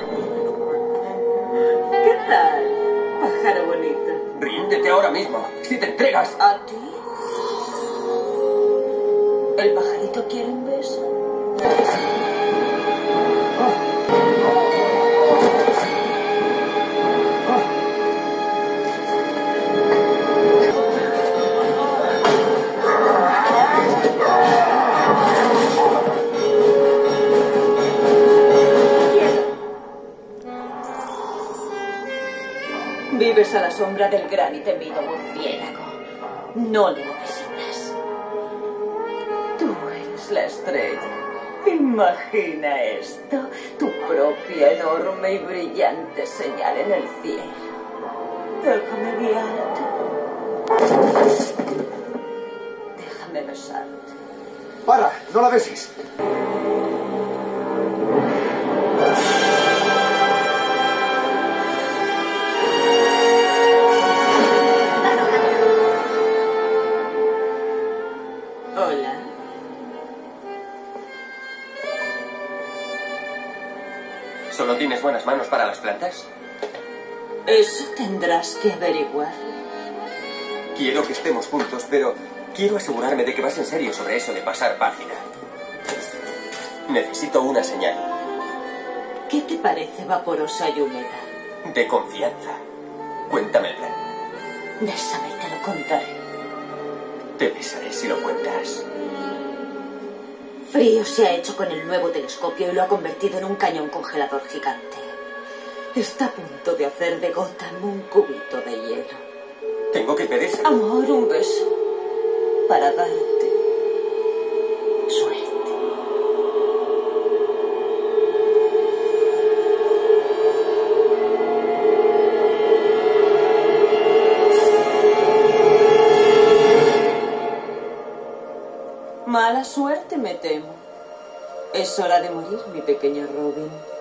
¿Qué tal, pájaro bonito? Ríndete ahora mismo, si te entregas. ¿A ti? ¿El pajarito quiere un beso? Vives a la sombra del gran y temido murciélago. No le necesitas. Tú eres la estrella. Imagina esto, tu propia enorme y brillante señal en el cielo. Déjame guiarte. Déjame besarte. ¡Para! ¡No la beses! Hola. ¿Solo tienes buenas manos para las plantas? Eso tendrás que averiguar. Quiero que estemos juntos, pero quiero asegurarme de que vas en serio sobre eso de pasar página. Necesito una señal. ¿Qué te parece vaporosa y húmeda? De confianza. Cuéntame el plan. Bésame y te lo contaré. Te besaré si lo cuentas. Frío se ha hecho con el nuevo telescopio y lo ha convertido en un cañón congelador gigante. Está a punto de hacer de Gotham un cubito de hielo. Tengo que pedirse. Amor, un beso. Para darte suerte. Mala suerte, me temo. Es hora de morir, mi pequeño Robin.